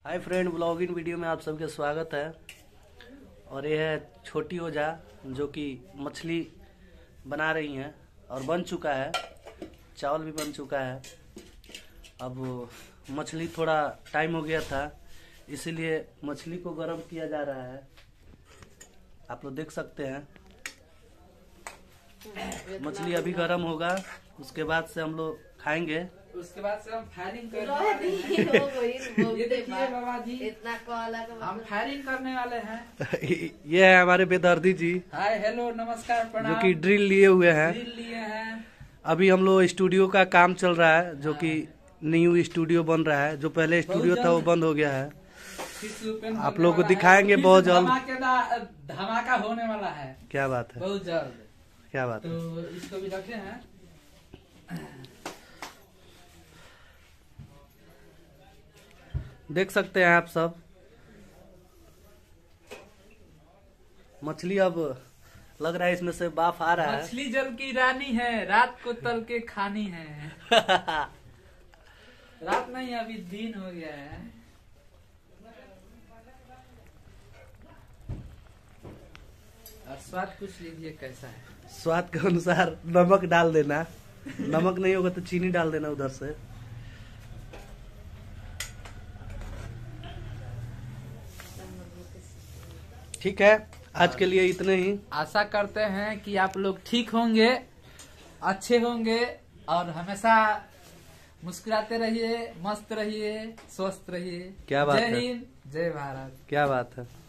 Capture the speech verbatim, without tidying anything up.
Hi friend, blogging video में आप सबके स्वागत है। और ये है छोटी ओझा जो कि मछली बना रही हैं और बन चुका है, चावल भी बन चुका है। अब मछली थोड़ा टाइम हो गया था, इसीलिए मछली को गर्म किया जा रहा है। आप लोग देख सकते हैं मछली अभी गर्म होगा, उसके बाद से हम लोग खाएंगे। उसके बाद से हम फायरिंग करने वाले हैं। ये देखिए बाबा जी, इतना हम फायरिंग करने वाले हैं। ये है हमारे बेदर्दी जी। हाय हेलो नमस्कार प्रणाम। जो कि ड्रिल लिए हुए हैं। ड्रिल लिए हैं। अभी हम लोग स्टूडियो का काम चल रहा है, जो कि न्यू स्टूडियो बन रहा है। जो पहले स्टूडियो था वो बंद हो गया है। आप लोग को दिखाएंगे बहुत जल्द। धमाका होने वाला है। क्या बात है, बहुत जल्द। क्या बात है। तो इसको भी रखे हैं। देख सकते हैं आप सब, मछली अब लग रहा है इसमें से बाफ आ रहा है। मछली जल की रानी है, रात को तल के खानी है। रात नहीं, अभी दिन हो गया है। और स्वाद पूछ लीजिए कैसा है। स्वाद के अनुसार नमक डाल देना, नमक नहीं होगा तो चीनी डाल देना उधर से। ठीक है, आज के लिए इतने ही। आशा करते हैं कि आप लोग ठीक होंगे, अच्छे होंगे और हमेशा मुस्कुराते रहिए, मस्त रहिए, स्वस्थ रहिए। क्या बात है। जय हिंद, जय भारत। क्या बात है।